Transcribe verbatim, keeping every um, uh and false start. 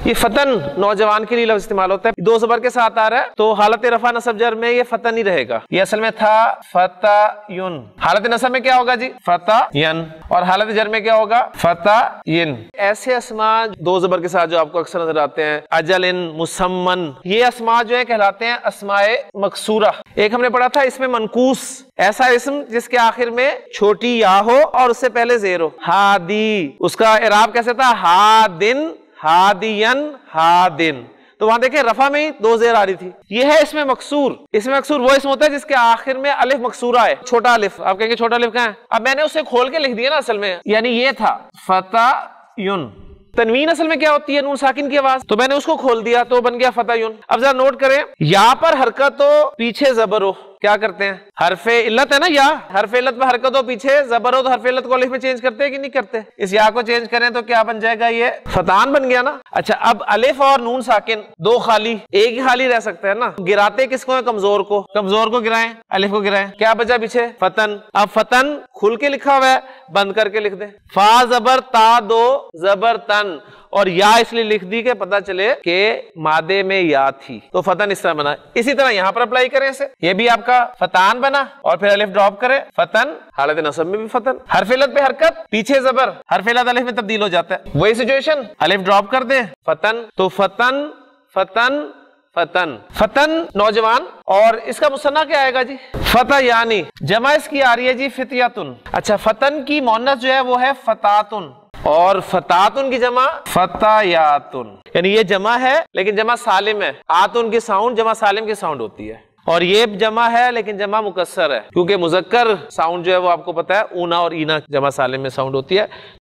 یہ فتن نوجوان کے لیے لفظ استعمال ہوتا ہے، دو زبر کے ساتھ آ رہا ہے تو حالت رفع نصب جر میں یہ فتن ہی رہے گا. یہ اصل میں تھا فتایون. حالت نصب میں کیا ہوگا جی؟ فتاین. اور حالت جر میں کیا ہوگا؟ فتاین. ایسے اسماء دو زبر کے ساتھ جو آپ کو اکثر نظر آتے ہیں، اجل، مسمن، یہ اسماء جو ہے کہلاتے ہیں اسماء مقصورہ. ایک ہم نے پڑھا تھا اس میں منقوص، ایسا اسم جس کے آخر میں چھوٹی یا ہو اور اس سے پہلے زیر ہو. ہادی، اس کا اعراب کیسے تھا؟ ہادن، ہادین، ہادن. تو وہاں دیکھیں رفع میں ہی دو زیر آ رہی تھی. یہ ہے اس میں مقصور. اس میں مقصور وہ اسم ہوتا ہے جس کے آخر میں الف مقصورہ ہے، چھوٹا الف. آپ کہیں گے چھوٹا الف کہاں ہے؟ اب میں نے اسے کھول کے لکھ دیا نا اصل میں، یعنی یہ تھا فتایون. تنوین اصل میں کیا ہوتی ہے؟ نون ساکن کی آواز، تو میں نے اس کو کھول دیا تو بن گیا فتایون. اب ذرا نوٹ کریں، یا پر حرکت ہو پیچھے زبر ہو، کیا کرتے ہیں؟ حرف علت ہے نا، یا حرف علت پہ حرکت ہو پیچھے زبر ہو تو حرف علت کو الف میں چینج کرتے ہیں کہ نہیں کرتے؟ اس یا کو چینج کریں تو کیا بن جائے گا؟ یہ فتان بن گیا نا. اچھا اب الف اور نون ساکن دو خالی، ایک ہی خالی رہ سکتا ہے نا. گراتے کس کو ہیں؟ کمزور کو. کمزور کو گرائیں، الف کو گرائیں، کیا بچا پیچھے؟ فتن. اب فتن کھل کے لکھا ہوا ہے، بند کر کے لکھ دیں. فا زبر تا دو زبر تن، اور یا اس لیے لکھ دی کہ پتہ چلے کہ مادے میں یا تھی، تو فتن اس طرح بنا. اسی طرح یہاں پر اپلائی کریں اسے، یہ بھی آپ کا فتان بنا اور پھر الف ڈراپ کرے فتن. حالت نصب میں بھی فتن، حرف علت پہ حرکت پیچھے زبر، حرف علت الف میں تبدیل ہو جاتا ہے. وہی سچویشن، الف ڈراپ کر دیں فتن، تو فتن فتن فتن. فتن نوجوان. اور اس کا مثنیٰ کیا آئے گا جی؟ فتح، یعنی جمع اس کی آ رہی ہے جی فتیاتن. اچھا فتن کی مؤنث جو ہے وہ ہے فتاتن، اور فتاتن کی جمع فتایاتن. یعنی یہ جمع ہے لیکن جمع سالم ہے. آتن کی ساؤنڈ جمع سالم کی ساؤنڈ ہوتی ہے، اور یہ جمع ہے لیکن جمع مکسر ہے، کیونکہ مذکر ساؤنڈ جو ہے وہ آپ کو پتا ہے اونا اور اینا جمع سالم میں ساؤنڈ ہوتی ہے.